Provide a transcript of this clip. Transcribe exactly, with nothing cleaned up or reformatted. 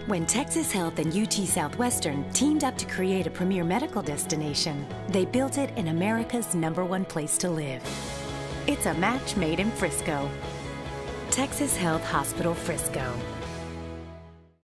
When Texas Health and U T Southwestern teamed up to create a premier medical destination, they built it in America's number one place to live. It's a match made in Frisco. Texas Health Hospital Frisco.